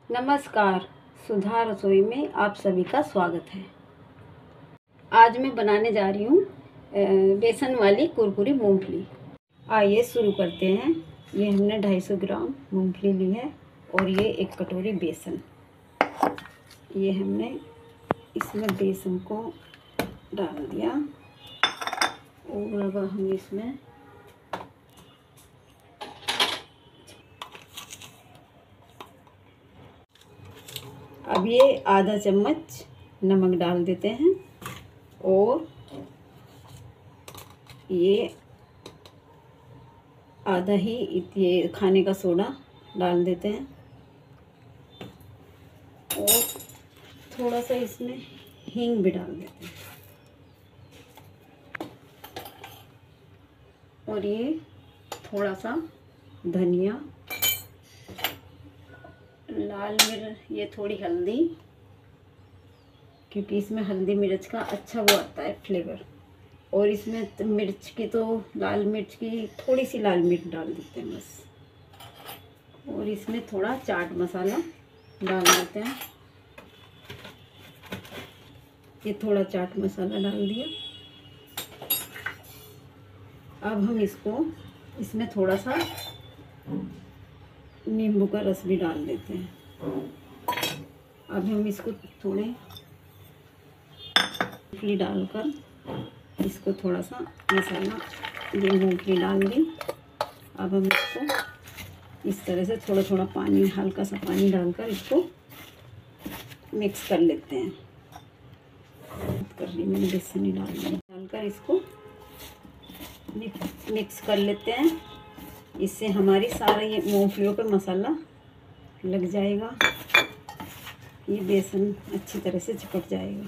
नमस्कार, सुधा रसोई में आप सभी का स्वागत है। आज मैं बनाने जा रही हूँ बेसन वाली कुरकुरी मूंगफली। आइए शुरू करते हैं। ये हमने 250 ग्राम मूंगफली ली है और ये 1 कटोरी बेसन। ये हमने इसमें बेसन को डाल दिया और अब हम इसमें अब ये आधा चम्मच नमक डाल देते हैं और ये आधा ही ये खाने का सोडा डाल देते हैं और थोड़ा सा इसमें हींग भी डाल देते हैं और ये थोड़ा सा धनिया, लाल मिर्च, ये थोड़ी हल्दी, क्योंकि इसमें हल्दी मिर्च का अच्छा वो आता है फ्लेवर। और इसमें मिर्च की तो लाल मिर्च की थोड़ी सी लाल मिर्च डाल देते हैं बस। और इसमें थोड़ा चाट मसाला डाल देते हैं। ये थोड़ा चाट मसाला डाल दिया। अब हम इसमें थोड़ा सा नींबू का रस भी डाल देते हैं। अब हम इसको थोड़े मूंगफली डालकर इसको थोड़ा सा मसाला, ये मूंगफली डाल दी। अब हम इसको इस तरह से थोड़ा थोड़ा पानी, हल्का सा पानी डालकर इसको मिक्स कर लेते हैं। मैंने बेसन नहीं डालकर इसको मिक्स कर लेते हैं। इससे हमारी सारा ये मूंगफलियों पे मसाला लग जाएगा। ये बेसन अच्छी तरह से चिपक जाएगा।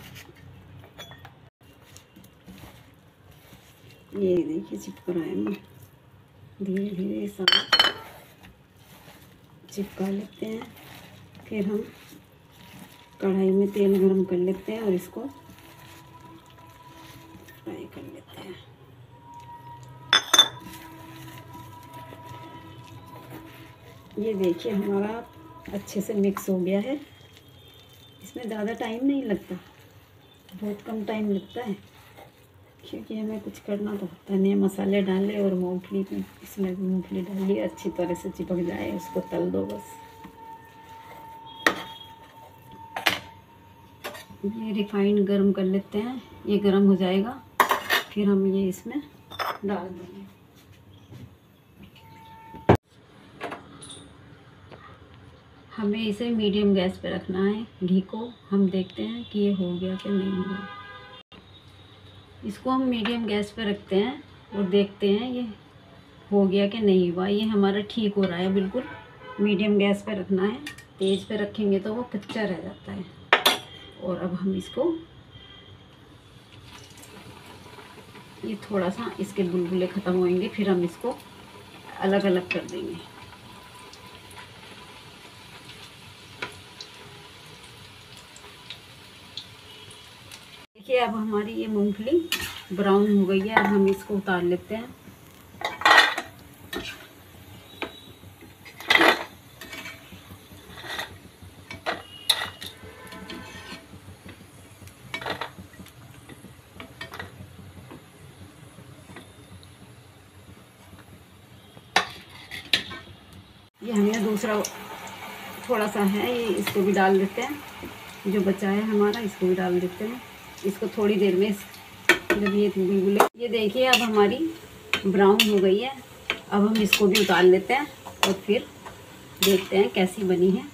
ये देखिए चिपक रहा है ना, धीरे धीरे सारा चिपका लेते हैं। फिर हम कढ़ाई में तेल गरम कर लेते हैं और इसको फ्राई कर लेते हैं। ये देखिए हमारा अच्छे से मिक्स हो गया है। इसमें ज़्यादा टाइम नहीं लगता, बहुत कम टाइम लगता है, क्योंकि हमें कुछ करना तो होता नहीं है। मसाले डाले और मूंगफली इसमें मूंगफली डाली, अच्छी तरह से चिपक जाए, उसको तल दो बस। ये रिफाइंड गरम कर लेते हैं। ये गरम हो जाएगा, फिर हम ये इसमें डाल देंगे। हमें इसे मीडियम गैस पे रखना है। घी को हम देखते हैं कि ये हो गया कि नहीं हुआ। इसको हम मीडियम गैस पे रखते हैं और देखते हैं ये हो गया कि नहीं हुआ। ये हमारा ठीक हो रहा है, बिल्कुल मीडियम गैस पे रखना है। तेज़ पे रखेंगे तो वो कच्चा रह जाता है। और अब हम इसको, ये थोड़ा सा इसके बुलबुले ख़त्म होंगे, फिर हम इसको अलग अलग कर देंगे। देखिए अब हमारी ये मूंगफली ब्राउन हो गई है। अब हम इसको उतार लेते हैं। ये हमने दूसरा थोड़ा सा है, ये इसको भी डाल देते हैं। जो बचा है हमारा, इसको भी डाल देते हैं। इसको थोड़ी देर में जब ये बुलबुले, ये देखिए अब हमारी ब्राउन हो गई है। अब हम इसको भी उतार लेते हैं और फिर देखते हैं कैसी बनी है।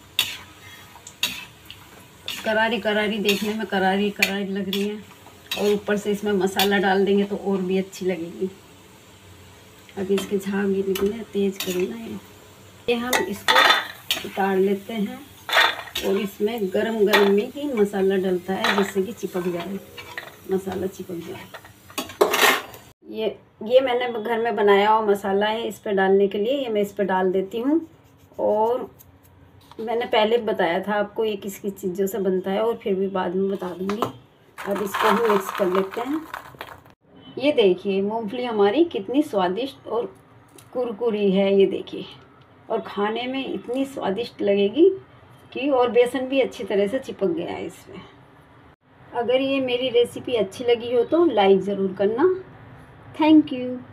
करारी करारी, देखने में करारी करारी लग रही है और ऊपर से इसमें मसाला डाल देंगे तो और भी अच्छी लगेगी। अब इसके झाग भी निकले, तेज करूँ ना ये हम इसको उतार लेते हैं। और इसमें गरम गरम में ही मसाला डलता है, जिससे कि चिपक जाए, मसाला चिपक जाए। ये मैंने घर में बनाया हुआ मसाला है इस पर डालने के लिए। ये मैं इस पर डाल देती हूँ। और मैंने पहले बताया था आपको ये किस किस चीज़ों से बनता है, और फिर भी बाद में बता दूँगी। अब इसको भी मिक्स कर लेते हैं। ये देखिए मूंगफली हमारी कितनी स्वादिष्ट और कुरकुरी है, ये देखिए। और खाने में इतनी स्वादिष्ट लगेगी की और बेसन भी अच्छी तरह से चिपक गया है इसमें। अगर ये मेरी रेसिपी अच्छी लगी हो तो लाइक ज़रूर करना। Thank you.